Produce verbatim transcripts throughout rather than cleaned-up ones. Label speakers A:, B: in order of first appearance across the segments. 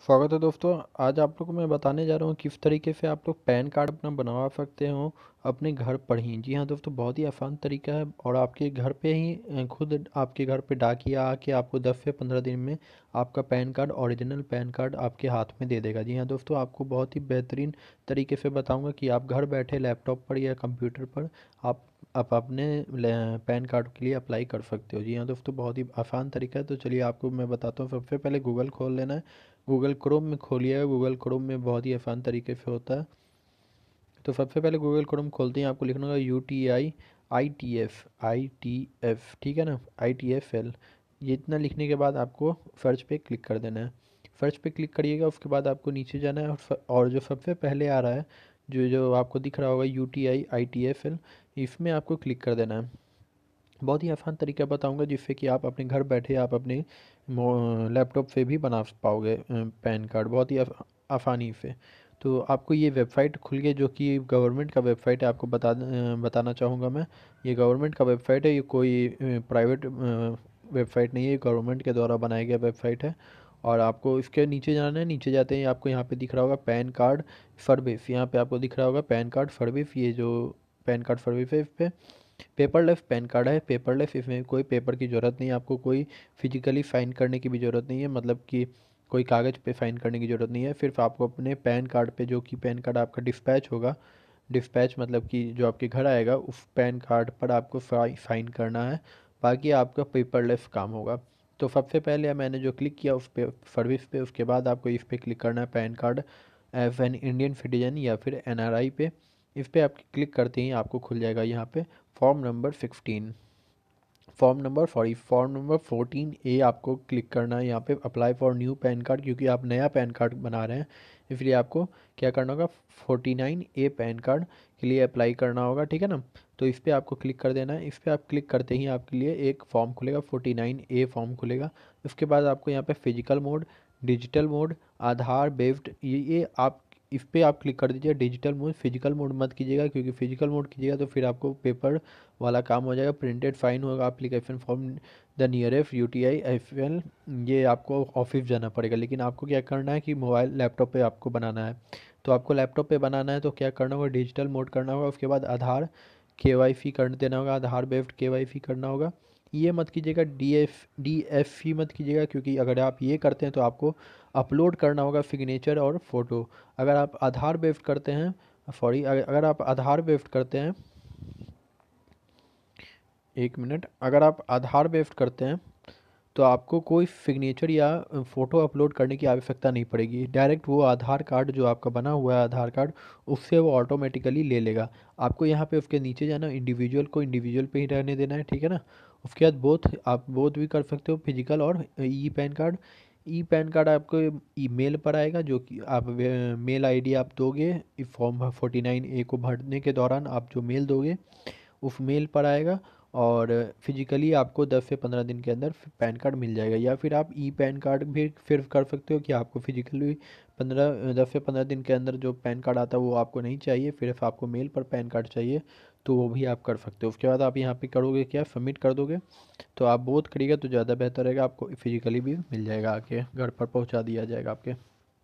A: स्वागत है दोस्तों। आज आप लोग को मैं बताने जा रहा हूँ किस तरीके से आप लोग पैन कार्ड अपना बनवा सकते हो अपने घर पर ही। जी हाँ दोस्तों, बहुत ही आसान तरीका है और आपके घर पे ही अ, खुद आपके घर पे डाकिया आके आपको दस से पंद्रह दिन में आपका PAN card, original PAN card आपके हाथ में दे देगा। जी हाँ दोस्तों, आपको बहुत ही बेहतरीन तरीके से बताऊँगा कि आप घर बैठे लैपटॉप पर या कंप्यूटर पर आप आप अपने ले- पैन कार्ड के लिए अप्लाई कर सकते हो। जी हाँ दोस्तों, बहुत ही आसान तरीका है। तो चलिए आपको मैं बताता हूँ। सबसे पहले गूगल खोल लेना है। गूगल क्रोम में खोलिएगा। गूगल क्रोम में बहुत ही आसान तरीके से होता है। तो सबसे पहले गूगल क्रोम खोलते हैं, आपको लिखना होगा U T I I T F I T F, ठीक है ना, आई टी एफ एल। ये इतना लिखने के बाद आपको सर्च पे क्लिक कर देना है। सर्च पे क्लिक करिएगा, उसके बाद आपको नीचे जाना है और फ- और जो सबसे पहले आ रहा है, जो जो आपको दिख रहा होगा U T I I T F L, इसमें आपको क्लिक कर देना है। बहुत ही आसान तरीका बताऊंगा जिससे कि आप अपने घर बैठे आप अपने लैपटॉप से भी बना पाओगे अ, पैन कार्ड बहुत ही आस- आसानी से। तो आपको ये वेबसाइट खुल गई जो कि गवर्नमेंट का वेबसाइट है। आपको बता अ, बताना चाहूँगा मैं, ये गवर्नमेंट का वेबसाइट है। ये कोई प्राइवेट वेबसाइट नहीं है, ये गवर्नमेंट के द्वारा बनाया गया वेबसाइट है। और आपको इसके नीचे जाना है। नीचे जाते ही आपको यहाँ पे दिख रहा होगा पैन कार्ड सर्विस। यहाँ पे आपको दिख रहा होगा पैन कार्ड सर्विस। ये जो पैन कार्ड सर्विस है, इस पे पेपरलेस पैन कार्ड है। पेपरलेस, इसमें कोई पेपर की ज़रूरत नहीं है आपको, कोई फिजिकली साइन करने की भी ज़रूरत नहीं है, मतलब कि कोई कागज़ पे साइन करने की ज़रूरत नहीं है। सिर्फ आपको अपने पैन कार्ड पे, जो कि पैन कार्ड आपका डिस्पैच होगा, डिस्पैच मतलब कि जो आपके घर आएगा, उस पैन कार्ड पर आपको साइन करना है। बाकी आपका पेपरलेस काम होगा। तो सबसे पहले मैंने जो क्लिक किया उस पे सर्विस पे, उसके बाद आपको इस पे क्लिक करना है PAN card as an Indian citizen या फिर एन आर आई पे। इस पे आप क्लिक करते ही आपको खुल जाएगा यहाँ पे form number sixteen, form number sorry form number fourteen A आपको क्लिक करना है। यहाँ पे apply for new PAN card, क्योंकि आप नया पैन कार्ड बना रहे हैं, इसलिए आपको क्या करना होगा, forty nine A PAN card के लिए अप्लाई करना होगा, ठीक है ना। तो इस पर आपको क्लिक कर देना है। इस पर आप क्लिक करते ही आपके लिए एक फॉर्म खुलेगा, फोर्टी नाइन ए फॉर्म खुलेगा। उसके बाद आपको यहाँ पे physical mode, digital mode, Aadhaar based, ये ये आप इस पे आप क्लिक कर दीजिए। डिजिटल मोड, फिजिकल मोड मत कीजिएगा, क्योंकि फिजिकल मोड कीजिएगा तो फिर आपको पेपर वाला काम हो जाएगा, प्रिंटेड फाइन होगा। Application form the nearest U T I F L, ये आपको ऑफिस जाना पड़ेगा। लेकिन आपको क्या करना है कि मोबाइल लैपटॉप पे आपको बनाना है। तो आपको लैपटॉप पे बनाना है तो क्या करना होगा, डिजिटल मोड करना होगा। उसके बाद आधार के वाई सी कर देना होगा, आधार बेस्ड के वाई सी करना होगा। ये मत कीजिएगा, D F D F C मत कीजिएगा, क्योंकि अगर आप ये करते हैं तो आपको अपलोड करना होगा सिग्नेचर और फोटो। अगर आप आधार बेस्ड करते हैं, सॉरी, अगर आप आधार बेस्ड करते हैं, एक मिनट, अगर आप आधार बेस्ड करते हैं तो आपको कोई सिग्नेचर या फ़ोटो अपलोड करने की आवश्यकता नहीं पड़ेगी। डायरेक्ट वो आधार कार्ड जो आपका बना हुआ है आधार कार्ड, उससे वो ऑटोमेटिकली ले लेगा। आपको यहाँ पे उसके नीचे जाना, इंडिविजुअल को इंडिविजुअल पे ही रहने देना है, ठीक है ना। उसके बाद बोथ, आप बोथ भी कर सकते हो, फिजिकल और E PAN card. E PAN card आपको ईमेल पर आएगा, जो कि आप मेल आईडी आप दोगे इस फॉर्म फोर्टी नाइन ए को भरने के दौरान। आप जो मेल दोगे उस मेल पर आएगा, और फिजिकली आपको दस से पंद्रह दिन के अंदर पैन कार्ड मिल जाएगा। या फिर आप ई पैन कार्ड भी फिर कर सकते हो कि आपको फिजिकली पंद्रह दस से पंद्रह दिन के अंदर जो पैन कार्ड आता है वो आपको नहीं चाहिए, सिर्फ आपको मेल पर पैन कार्ड चाहिए, तो वो भी आप कर सकते हो। उसके बाद आप यहाँ पे करोगे क्या, सबमिट कर दोगे। तो आप बोथ करिएगा तो ज़्यादा बेहतर रहेगा, आपको फिजिकली भी मिल जाएगा, आके घर पर पहुँचा दिया जाएगा आपके।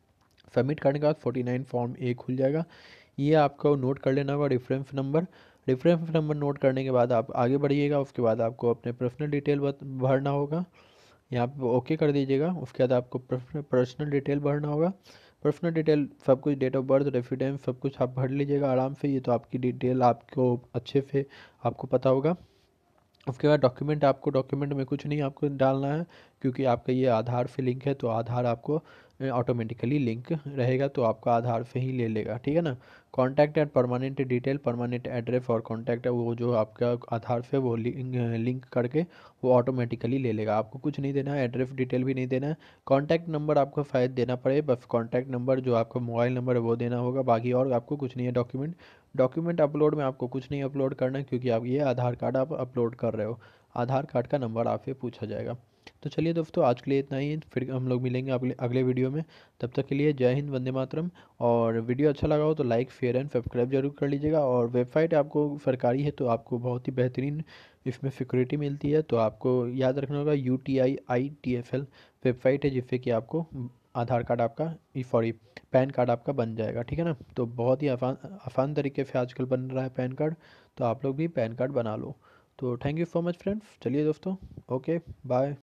A: सबमिट करने के बाद फोर्टी नाइन फॉर्म ए खुल जाएगा। ये आपको नोट कर लेना होगा, reference number. Reference number note करने के बाद आप आगे बढ़िएगा। उसके बाद आपको अपने पर्सनल डिटेल भरना होगा, यहाँ पे ओके कर दीजिएगा। उसके बाद आपको पर्सनल डिटेल भरना होगा। पर्सनल डिटेल सब कुछ, डेट ऑफ बर्थ, रेसिडेंस, सब कुछ आप भर लीजिएगा आराम से। ये तो आपकी डिटेल आपको अच्छे से आपको पता होगा। उसके बाद डॉक्यूमेंट, आपको डॉक्यूमेंट में कुछ नहीं आपको डालना है, क्योंकि आपका ये आधार से लिंक है, तो आधार आपको ऑटोमेटिकली लिंक रहेगा, तो आपका आधार से ही ले लेगा, ठीक है ना। Contact and permanent detail, permanent address और कॉन्टैक्ट है वो जो आपका आधार से वो लिंक लिंक करके वो ऑटोमेटिकली ले लेगा। आपको कुछ नहीं देना है, एड्रेस डिटेल भी नहीं देना है। कॉन्टैक्ट नंबर आपको शायद देना पड़े, बस कॉन्टैक्ट नंबर जो आपका मोबाइल नंबर है वो देना होगा, बाकी और आपको कुछ नहीं है। डॉक्यूमेंट, डॉक्यूमेंट अपलोड में आपको कुछ नहीं अपलोड करना है, क्योंकि आप ये आधार कार्ड आप अपलोड कर रहे हो। आधार कार्ड का नंबर आपसे पूछा जाएगा। तो चलिए दोस्तों, आज के लिए इतना ही, फिर हम लोग मिलेंगे अगले अगले वीडियो में। तब तक के लिए जय हिंद, वंदे मातरम। और वीडियो अच्छा लगा हो तो लाइक शेयर एंड सब्सक्राइब जरूर कर लीजिएगा। और वेबसाइट आपको सरकारी है तो आपको बहुत ही बेहतरीन इसमें सिक्योरिटी मिलती है, तो आपको याद रखना होगा U T I I T F L website है जिससे कि आपको आधार कार्ड आपका ई सॉरी पैन कार्ड आपका बन जाएगा, ठीक है ना। तो बहुत ही आसान आसान तरीके से आजकल बन रहा है पैन कार्ड, तो आप लोग भी पैन कार्ड बना लो। तो thank you so much friends, चलिए दोस्तों, ओके बाय।